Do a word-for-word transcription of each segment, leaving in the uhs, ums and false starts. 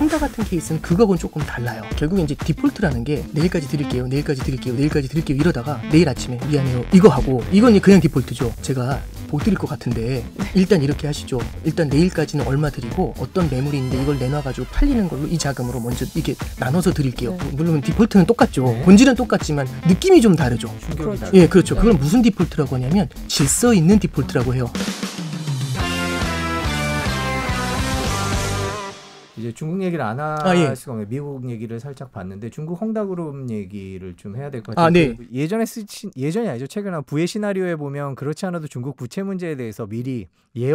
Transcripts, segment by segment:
헝다 같은 케이스는 그거하고는 조금 달라요. 결국에 이제 디폴트라는 게 내일까지 드릴게요, 내일까지 드릴게요, 내일까지 드릴게요 이러다가 내일 아침에 미안해요 이거 하고, 이건 그냥 디폴트죠. 제가 못 드릴 것 같은데 일단 이렇게 하시죠. 일단 내일까지는 얼마 드리고 어떤 매물인데 이걸 내놔가지고 팔리는 걸로 이 자금으로 먼저 이게 나눠서 드릴게요. 네. 물론 디폴트는 똑같죠. 네. 본질은 똑같지만 느낌이 좀 다르죠. 그렇죠. 예, 그렇죠. 그걸 무슨 디폴트라고 하냐면 질서 있는 디폴트라고 해요. 이제 중국 얘기를 안 할 아, 예. 수가 없네요. 미국 얘기를 살짝 봤는데 중국 헝다그룹 얘기를 좀 해야 될 것 같아요. 아, 네. 예전에 쓰신 예전이 아니죠. 최근에 부의 시나리오에 보면 그렇지 않아도 중국 부채 문제에 대해서 미리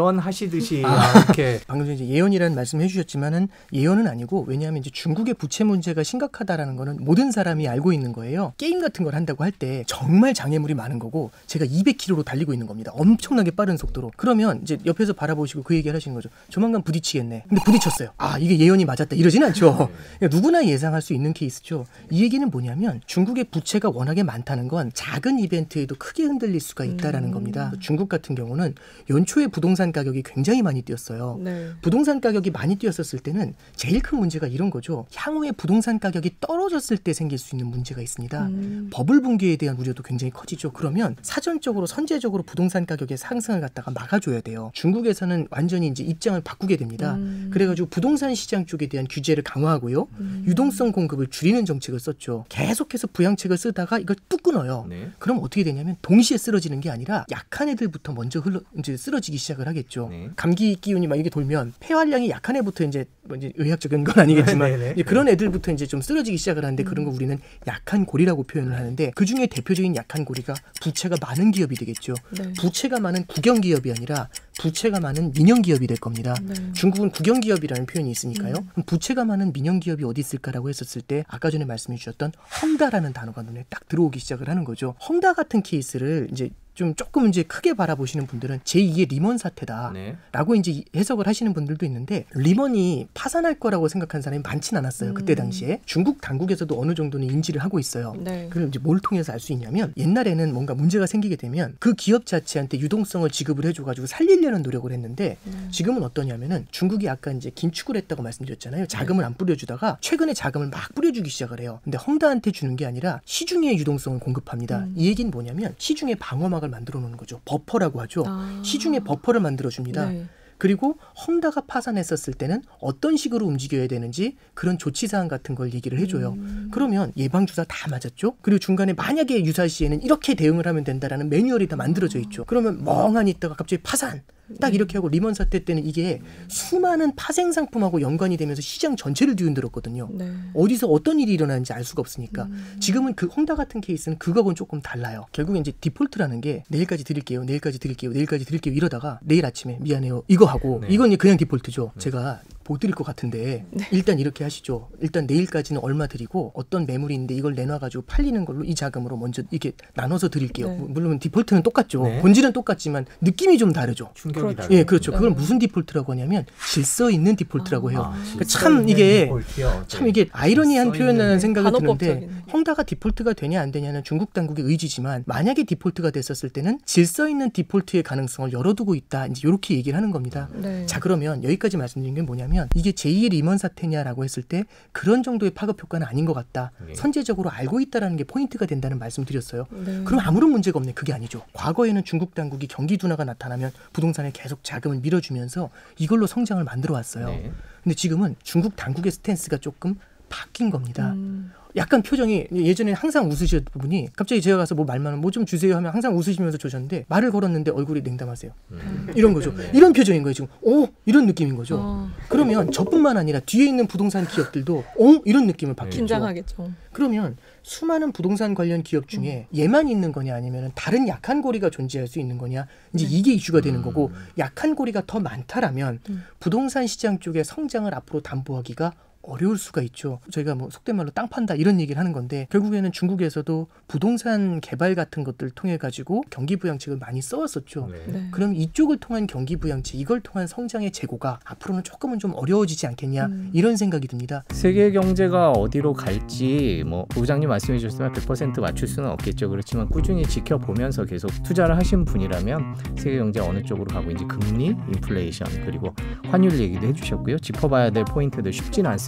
예언하시듯이 아, 이렇게 방금 전에 이제 예언이라는 말씀을 해주셨지만은 예언은 아니고, 왜냐하면 이제 중국의 부채 문제가 심각하다라는 거는 모든 사람이 알고 있는 거예요. 게임 같은 걸 한다고 할 때 정말 장애물이 많은 거고 제가 이백 킬로미터로 달리고 있는 겁니다. 엄청나게 빠른 속도로. 그러면 이제 옆에서 바라보시고 그 얘기를 하시는 거죠. 조만간 부딪히겠네. 근데 부딪혔어요. 아, 이게 예언이 맞았다 이러진 않죠. 그러니까 누구나 예상할 수 있는 케이스죠. 이 얘기는 뭐냐면 중국의 부채가 워낙에 많다는 건 작은 이벤트에도 크게 흔들릴 수가 있다라는 음. 겁니다. 중국 같은 경우는 연초에 부동산 가격이 굉장히 많이 뛰었어요. 네. 부동산 가격이 많이 뛰었었을 때는 제일 큰 문제가 이런 거죠. 향후에 부동산 가격이 떨어졌을 때 생길 수 있는 문제가 있습니다. 음. 버블 붕괴에 대한 우려도 굉장히 커지죠. 그러면 사전적으로 선제적으로 부동산 가격의 상승을 갖다가 막아줘야 돼요. 중국에서는 완전히 이제 입장을 바꾸게 됩니다. 음. 그래가지고 부동산 시장 쪽에 대한 규제를 강화하고요. 음. 유동성 공급을 줄이는 정책을 썼죠. 계속해서 부양책을 쓰다가 이걸 뚝 끊어요. 네. 그럼 어떻게 되냐면 동시에 쓰러지는 게 아니라 약한 애들부터 먼저 흘러 이제 쓰러지기 시작을 하겠죠. 네. 감기 기운이 막 이게 돌면 폐활량이 약한 애부터 이제 뭐 이제 의학적인 건 아니겠지만 이제 그런 애들부터 이제 좀 쓰러지기 시작을 하는데 음. 그런 거 우리는 약한 고리라고 표현을 하는데, 그 중에 대표적인 약한 고리가 부채가 많은 기업이 되겠죠. 네. 부채가 많은 국영 기업이 아니라 부채가 많은 민영 기업이 될 겁니다. 네. 중국은 국영 기업이라는 표현이 있으니까요. 음. 그럼 부채가 많은 민영 기업이 어디 있을까라고 했었을 때 아까 전에 말씀해 주셨던 헝다라는 단어가 눈에 딱 들어오기 시작을 하는 거죠. 헝다 같은 케이스를 이제 좀 조금 이제 크게 바라보시는 분들은 제이의 리먼 사태다라고 네. 이제 해석을 하시는 분들도 있는데, 리먼이 파산할 거라고 생각한 사람이 많진 않았어요. 음. 그때 당시에 중국 당국에서도 어느 정도는 인지를 하고 있어요. 네. 그럼 이제 뭘 통해서 알 수 있냐면, 옛날에는 뭔가 문제가 생기게 되면 그 기업 자체한테 유동성을 지급을 해줘가지고 살리려는 노력을 했는데 음. 지금은 어떠냐면은 중국이 아까 이제 긴축을 했다고 말씀드렸잖아요. 자금을 안 뿌려주다가 최근에 자금을 막 뿌려주기 시작을 해요. 근데 헝다한테 주는 게 아니라 시중에 유동성을 공급합니다. 음. 이 얘기는 뭐냐면 시중에 방어막을 만들어 놓는 거죠. 버퍼라고 하죠. 아. 시중에 버퍼를 만들어 줍니다. 네. 그리고 헝다가 파산했었을 때는 어떤 식으로 움직여야 되는지 그런 조치사항 같은 걸 얘기를 해줘요. 음. 그러면 예방주사 다 맞았죠. 그리고 중간에 만약에 유사시에는 이렇게 대응을 하면 된다라는 매뉴얼이 다 만들어져 있죠. 그러면 멍하니 있다가 갑자기 파산. 딱 이렇게 하고 리먼 사태 때는 이게 수많은 파생 상품하고 연관이 되면서 시장 전체를 뒤흔들었거든요. 네. 어디서 어떤 일이 일어나는지 알 수가 없으니까. 음. 지금은 그 헝다 같은 케이스는 그거하고는 조금 달라요. 결국에 이제 디폴트라는 게 내일까지 드릴게요, 내일까지 드릴게요, 내일까지 드릴게요 이러다가 내일 아침에 미안해요 이거 하고, 네. 이건 그냥 디폴트죠. 네. 제가 못 드릴 것 같은데 네. 일단 이렇게 하시죠. 일단 내일까지는 얼마 드리고 어떤 매물인데 이걸 내놔가지고 팔리는 걸로 이 자금으로 먼저 이렇게 나눠서 드릴게요. 네. 물론 디폴트는 똑같죠. 네. 본질은 똑같지만 느낌이 좀 다르죠. 충격이 다르죠. 예, 그렇죠. 그걸 무슨 디폴트라고 하냐면 질서 있는 디폴트라고 아, 해요. 아, 그러니까 참 이게 디폴트요. 참 이게 아이러니한 표현이라는 생각이 드는데, 헝다가 디폴트가 되냐 안 되냐는 중국 당국의 의지지만 만약에 디폴트가 됐었을 때는 질서 있는 디폴트의 가능성을 열어두고 있다. 이제 이렇게 얘기를 하는 겁니다. 네. 자, 그러면 여기까지 말씀드린 게 뭐냐면, 이게 제이의 리먼 사태냐라고 했을 때 그런 정도의 파급 효과는 아닌 것 같다. 네. 선제적으로 알고 있다라는 게 포인트가 된다는 말씀 드렸어요. 네. 그럼 아무런 문제가 없네. 그게 아니죠. 과거에는 중국 당국이 경기 둔화가 나타나면 부동산에 계속 자금을 밀어주면서 이걸로 성장을 만들어 왔어요. 네. 근데 지금은 중국 당국의 스탠스가 조금 바뀐 겁니다. 음. 약간 표정이, 예전에 항상 웃으셨던 분이 갑자기 제가 가서 뭐 말만 뭐 좀 주세요 하면 항상 웃으시면서 주셨는데 말을 걸었는데 얼굴이 냉담하세요. 음. 이런 거죠. 네. 이런 표정인 거예요 지금. 오, 이런 느낌인 거죠. 어. 그러면 저뿐만 아니라 뒤에 있는 부동산 기업들도 오, 이런 느낌을 받겠죠. 긴장하겠죠. 그러면 수많은 부동산 관련 기업 중에 음. 얘만 있는 거냐 아니면 다른 약한 고리가 존재할 수 있는 거냐, 이제 네. 이게 이슈가 되는 거고, 약한 고리가 더 많다라면 음. 부동산 시장 쪽의 성장을 앞으로 담보하기가 어려울 수가 있죠. 저희가 뭐 속된 말로 땅 판다 이런 얘기를 하는 건데, 결국에는 중국에서도 부동산 개발 같은 것들을 통해 가지고 경기 부양책을 많이 써왔었죠. 네. 네. 그럼 이쪽을 통한 경기 부양책, 이걸 통한 성장의 재고가 앞으로는 조금은 좀 어려워지지 않겠냐, 음. 이런 생각이 듭니다. 세계 경제가 어디로 갈지 뭐 부장님 말씀해 주셨지만 백 퍼센트 맞출 수는 없겠죠. 그렇지만 꾸준히 지켜보면서 계속 투자를 하신 분이라면 세계 경제 어느 쪽으로 가고 있는지, 금리, 인플레이션, 그리고 환율 얘기도 해주셨고요. 짚어봐야 될 포인트들 쉽지는 않습니다.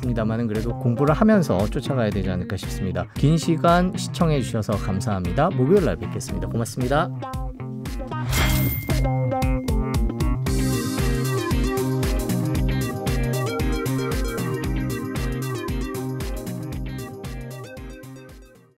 있습니다만은 그래도 공부를 하면서 쫓아가야 되지 않을까 싶습니다. 긴 시간 시청해 주셔서 감사합니다. 목요일 날 뵙겠습니다. 고맙습니다.